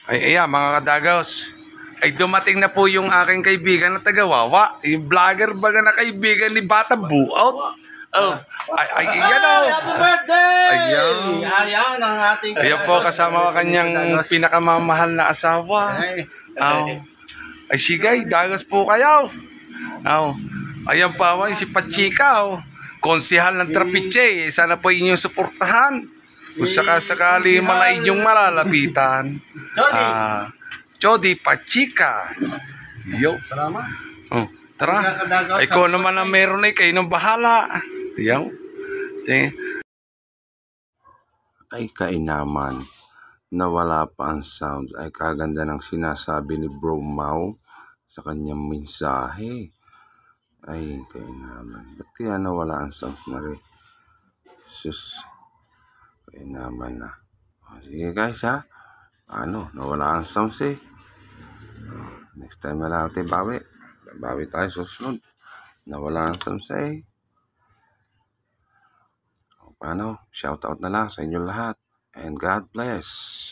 Ay, ayan, mga kadagos. Ay, dumating na po yung aking kaibigan na taga-Wawa. Yung vlogger baga na kaibigan ni Bata Buout. Oh, ay, yan o. Happy birthday! Ayan. Ayan ang ating... Ayan po, kasama ka kanyang pinakamamahal na asawa. Oh. Ay, sigay, dagos po kayo. Oh. Ayan pa, si Pachika. Oh. Konsihal ng Trapiche. Sana po inyong suportahan. Kung sakasakali man na inyong malalapitan. Jody Pachika. Yo. Salamat. Oh, tara. Ay ko naman na meron ay kayo ng bahala. Yo. Ay kainaman. Nawala pa ang sound. Ay kaganda ng sinasabi ni Bro Mau sa kanyang mensahe. Ay kainaman. Ba't kaya nawala ang sound na rin? Sus. Kainaman na. Sige guys ha. Nawala ang sounds eh. Next time na lang natin bawi. Bawi tayo susunod. Nawala ang sounds eh. Paano? Shout out na lang sa inyo lahat. And God bless.